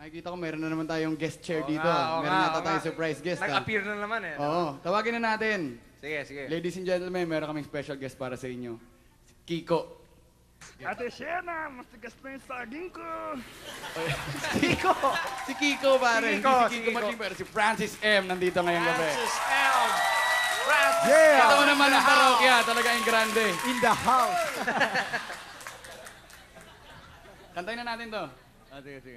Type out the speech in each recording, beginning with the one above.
Nakikita ko meron na naman tayong guest chair dito. Meron nata tayong surprise guest. Nag-appear na naman eh. Oo, tawagin na natin. Sige, sige. Ladies and gentlemen, meron kaming special guest para sa inyo. Kiko. Ate Shena, matigas na yung saging ko. Kiko! Si Kiko, pare. Si Kiko, Si Kiko Maching, pero si Francis M. nandito ngayong gabi. Francis M. Francis Yeah! Ito mo naman ang parokya, talaga yung grande. In the house. Kantayin na natin to. Sige, sige.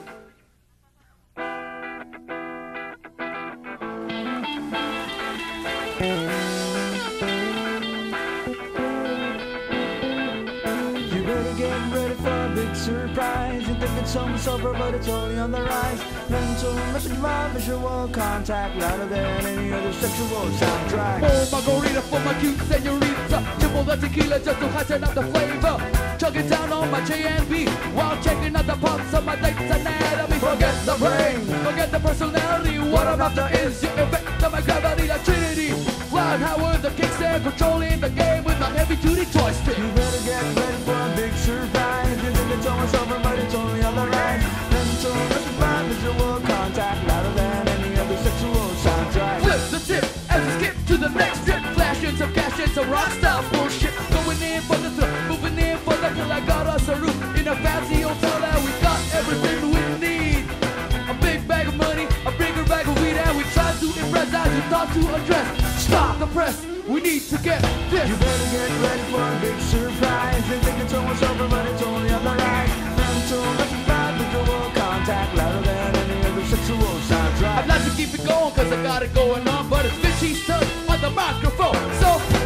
You better get ready for a big surprise. You think it's almost over, but it's only on the rise. Mental message, my visual contact, louder than any other sexual soundtrack. Oh, margarita for my cute senorita. Triple the tequila just to heighten up the flavor. Chugging down on my J&B while checking out the parts of my date's anatomy. Forget the brain, forget the personality. What I'm after is the effect of my gravity, the trinity. Ron Howard, the kickstand, controlling the game with my heavy-duty joystick. You better get ready for a big surprise. You think it's almost over, but it's only on the rise. Mental message, my visual contact, louder than any other sexual soundtrack. Flip the tip as we skip to the next trip. Flashing some cash and some rock style bullshit. Going in for the thrill, moving in for the kill. I got us a room in a fancy hotel and we got everything we need. A big bag of money, a bigger bag of weed, and we try to impress as you thought to address. Stop the press, we need to get this. You better get ready for a big surprise. You think it's almost over, but it's only on the rise. Mental message, my visual contact, louder than any other sexual soundtrack. I'd like to keep it going cause I got it going on, but it's Vincy's turn on the microphone. So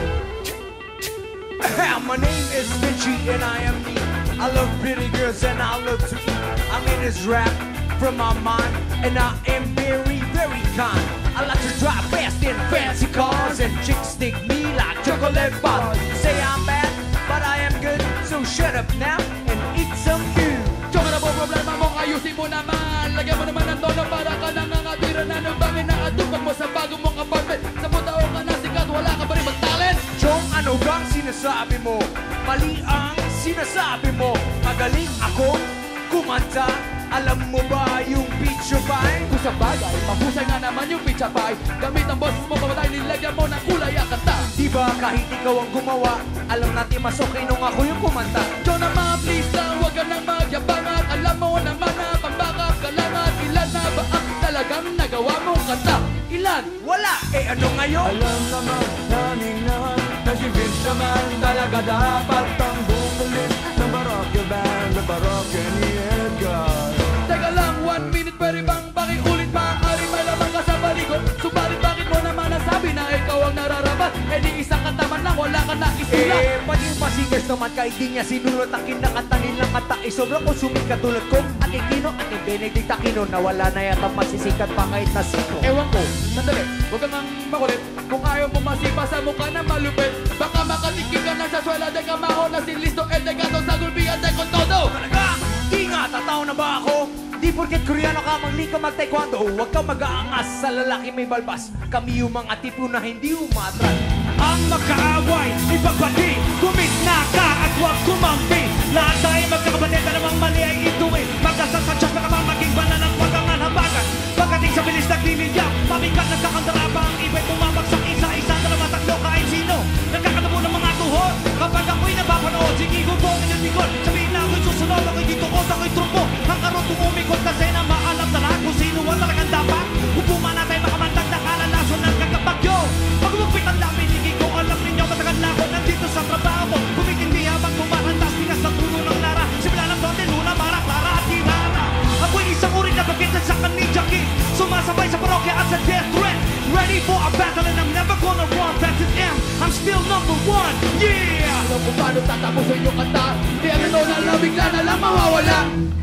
My name is Vinci and I am me. I love pretty girls and I love to eat. I made this rap from my mind and I am very, very kind. I like to drive fast in fancy cars and chicks stick me like chocolate bars. Say I'm bad, but I am good. So shut up now and eat some food. Tsaka na po problema mo, ayusin mo naman. Lagyan mo naman ng tono para ka nang nangatira na nung bangin na atupag mo sa bago mong apartment. Sa taon ka na sikat, wala ka pa rin mag-talent. Chong, ano bang sinasabi mo? Mali ang sinasabi mo. Magaling ako kumanta. Alam mo ba yung picture pie? Kung sa bagay, mahusay nga naman yung pizza pie. Gamit ang boss mo, pamatay, nilagyan mo ng kulay ang kanta. Diba kahit ikaw ang gumawa, alam natin mas okay nung ako yung kumanta. Joe naman, please lang, huwag ka nang magyabang at alam mo naman na pambakap ka lang at ilan na ba ang talagang nagawa mong kanta? Ilan? Wala! Eh ano ngayon? Alam naman, naningahan, na si Vince naman talaga dapat ang bumulis ng Barokya Band, ng Barokya ni Edgar. Teka lang, 1 minute pwede bang pakiulit? Maaari malamang ka sa baligon. Subalit bakit mo naman nasabi na ikaw ang nararapat? Eh di isang kataman lang, wala ka na isulat. Eh, pati yung singers naman kahit di niya sinulat ang kinakanta nilang kanta ay sobrang konsuming katulad ko. Ate Kino, Ate Benedict Aquino, na wala na yata masisikat pa kahit na sino. Ewan ko, sandali, huwag kang ang makulit. Kung ayaw mo masipa sa mukha na malupit, baka makatikin ka na sa swela de kamaho na si Listo el de gato sa gulbihan de con todo. Talaga? Di nga, tataw na ba ako? Di porket Koreano ka, magli ka mag-taekwondo. Huwag kang mag-aangas sa lalaki may balbas. Kami yung mga tipo na hindi umatras. Ang magkaaway, ipagbati, kumitna ka at huwag kumampi. Lahat tayo magkakapatid, namang mali ay ituwi. Magkasasadyas na kamamaging bana ng pagkangan habagan. Pagkating sa bilis nagliliyap, pamikat nagkakandarapa ang iba'y bumabagsak isa-isa na naman taklo kahit sino. Nagkakatabo ng mga tuhod, kapag ako'y napapanood, sige gubongin yung likod. Sabihin na ako'y susunod, ako'y gitukot, ako'y trumpo. Ang karot umumikot kasi na maalam na lahat kung sino ang talagang dapat. Upuman natin makamantag na kalalason ng kakapagyo. Pag umagpit ang lamin, hindi ko alam ninyo matagal na ako nandito sa trabaho mo. Kumikindi habang kumarantas, bigas sa tulo ng lara. Simula ng Dote, Luna, Mara, Clara at Tirara. Ako'y isang uri na bagitan sa Ninja King. Sumasabay sa parokya at sa death threat. Ready for a battle and I'm never gonna run. That's it, I'm still number one, yeah! Alam kung paano tatapusin yung kanta. Di ano na bigla na lang mawawala.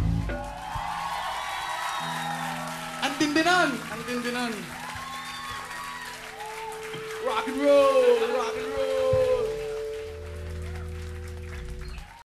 Ang tindi nun! Ang tindi nun! Rock and roll! Rock and roll!